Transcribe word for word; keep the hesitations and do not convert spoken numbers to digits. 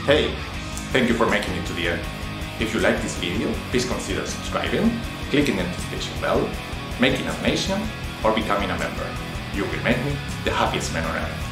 Hey, thank you for making it to the end. If you like this video, please consider subscribing, clicking the notification bell, making a donation, or becoming a member. You will make me the happiest man on earth.